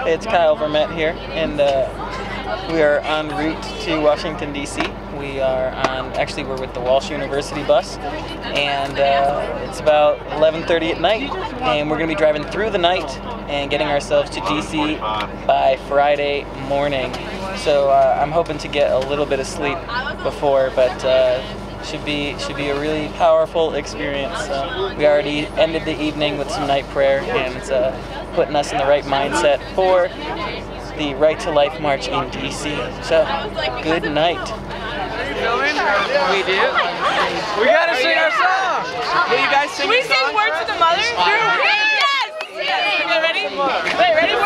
It's Kyle Vermette here, and we are en route to Washington, D.C. We are actually we're with the Walsh University bus, and it's about 11:30 at night, and we're going to be driving through the night and getting ourselves to D.C. by Friday morning. So I'm hoping to get a little bit of sleep before, but should be a really powerful experience. We already ended the evening with some night prayer, and it's putting us in the right mindset for the Right to Life March in D.C. So, good night. We do. We gotta sing our song. Will you guys sing? We sing Words to the Mother? Yes! Yes! Okay, ready? Wait, ready?